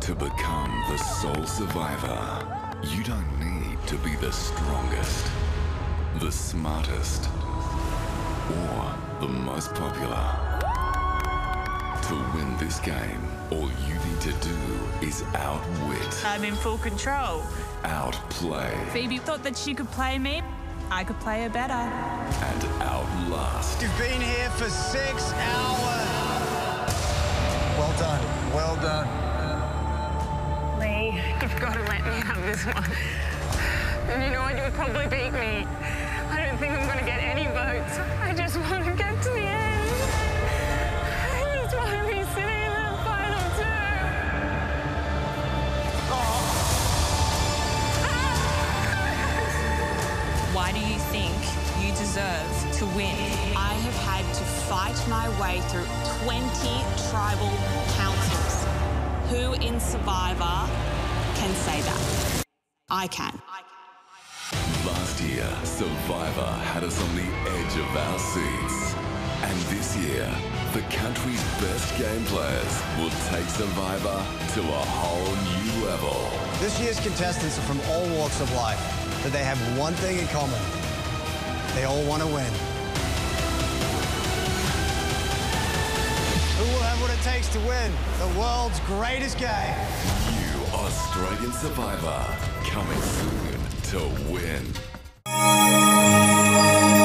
To become the sole survivor, you don't need to be the strongest, the smartest, or the most popular. To win this game, all you need to do is outwit. I'm in full control. Outplay. Phoebe thought that she could play me. I could play her better. And outlast. You've been here for 6 hours. Well done. Well done. Lee, you've got to let me have this one. And you know what? You'll probably beat me. I don't think I'm going to get any votes. I just want to get to the end. I just want to be sitting in that final two. Why do you think you deserve to win? I have had to fight my way through 20 tribal councils. Who in Survivor can say that? I can. Last year, Survivor had us on the edge of our seats. And this year, the country's best game players will take Survivor to a whole new level. This year's contestants are from all walks of life, but they have one thing in common. They all want to win. Who will have what it takes to win the world's greatest game? New Australian Survivor, coming soon to win.